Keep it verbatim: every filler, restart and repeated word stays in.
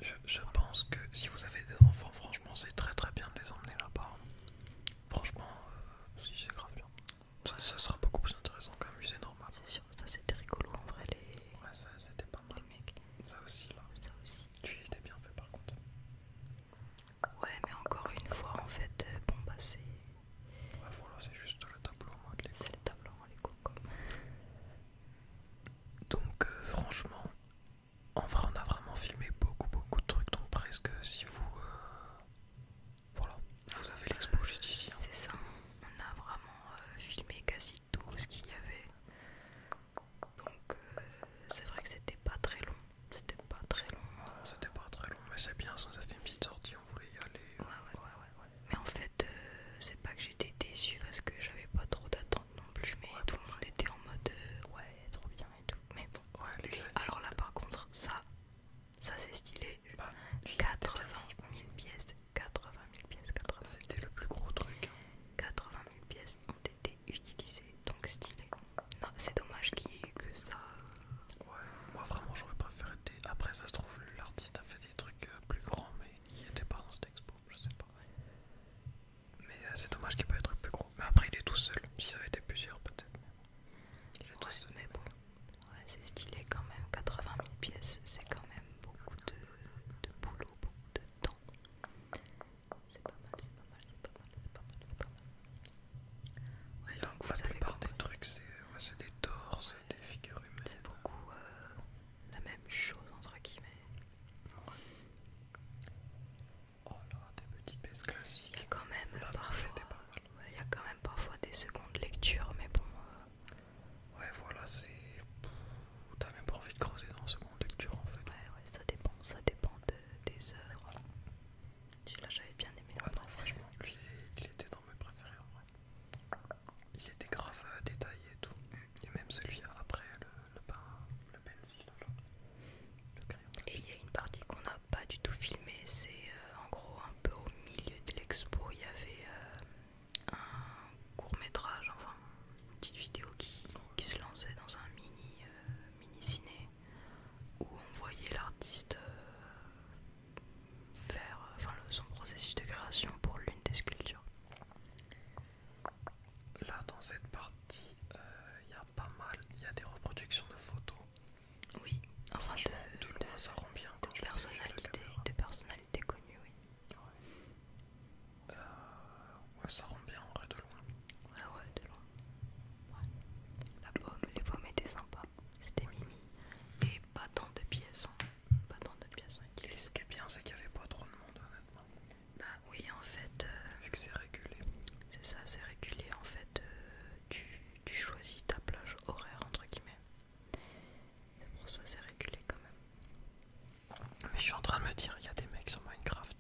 je, je pense que si vous avez des enfants, franchement, c'est très très bien de les emmener là-bas. Franchement, euh, si c'est grave bien. Ça, ça sera beaucoup plus intéressant qu'un musée normal. C'est sûr, ça c'était rigolo en vrai, les, Ouais, ça c'était pas mal. les mecs. Ça aussi là. Ça aussi. Tu y étais bien fait par contre. Ouais, mais encore une fois, en fait, euh, bon bah c'est. Ouais, voilà, c'est juste le tableau en mode Lego. C'est le tableau en Lego quoi. Donc, euh, franchement, en vrai, on a vraiment filmé beaucoup beaucoup de trucs. Donc, presque si vous. Euh, voilà, vous avez l'expo juste ici. Hein. C'est ça, on a vraiment euh, filmé quasi tout ce qu'il y avait. Donc euh, c'est vrai que c'était pas très long. C'était pas très long. Non, c'était pas très long, mais c'est bien. Ça nous a fait une petite sortie. On voulait y aller. Ouais, ouais, ouais, ouais, ouais. Mais en fait, euh, c'est pas que j'étais déçue parce que j'avais pas trop d'attente non plus. Mais Ouais, tout le monde était en mode euh, ouais, trop bien et tout. Mais bon. Ouais, les Et amis. alors là, par contre, ça, ça c'est stylé. Bah, quatre-vingt mille pièces. quatre-vingt mille pièces. quatre-vingt mille. c'était le plus gros truc. quatre-vingt mille pièces ont été utilisées, donc stylé. Non, c'est dommage qu'il y ait eu que ça. Ouais, moi vraiment j'aurais préféré des... Après ça se trouve l'artiste a fait des trucs euh, plus grands mais qui n'étaient pas dans cette expo, je sais pas. Mais euh, c'est dommage qu'il n'y ait pas des trucs plus gros. Mais après il est tout seul, s'ils avaient été plusieurs peut-être. Il est tout Ouais, seul. mais bon, ouais, c'est stylé quand même. quatre-vingt mille pièces, c'est quand même beaucoup de, de boulot, beaucoup de temps. C'est pas mal, c'est pas mal, c'est pas mal, c'est pas mal, c'est pas mal. Ouais, Il y a donc la vous avez plupart des compris. trucs c'est ouais, c'est des torses, des figures humaines. C'est beaucoup euh, la même chose entre guillemets. Oh là, des petits pièces Il y classiques. a quand même La main parfois, était pas mal. ouais, il y a quand même parfois des secondes lectures, mais bon. euh, Ouais voilà c'est... T'as même pas envie de creuser dans la seconde lecture en fait. Ouais, ouais, ça dépend, ça dépend de, des œuvres. Celui-là, j'avais bien aimé. Ouais non franchement lui il était dans mes préférés en vrai. Il était grave euh, détaillé et tout. Et même celui après, le, le, pain, le pencil, là, le crayon. Et il y a une partie qu'on n'a pas du tout filmée, c'est euh, en gros un peu au milieu de l'expo, il y avait euh, un court métrage, enfin une petite vidéo qui, qui se lançait dans un mini, euh, mini ciné où on voyait l'artiste euh, faire euh, enfin, le, son processus de création pour l'une des sculptures. Là, dans cette partie, il euh, y a pas mal, il y a des reproductions de photos. Oui, enfin de, Franchement, de, loin, de, ça rend bien quand de je les ai vues à la personnalités, caméra. de personnalités connues, oui. Ouais. Euh, ouais, ça rend bien en vrai de loin. Ouais, ouais, de loin. Ouais. La pomme, les pommes étaient sympas. C'était Mimi. Et pas tant de pièces. Hein. Pas tant de pièces. Ouais. Et ce qui est bien, c'est qu'il n'y avait pas trop de monde, honnêtement. Bah oui, en fait, euh, Vu que c'est régulé. c'est ça, c'est régulé. En fait, euh, tu, tu choisis ta plage horaire, entre guillemets. C'est pour ça c'est régulé quand même. Mais je suis en train de me dire, il y a des mecs sur Minecraft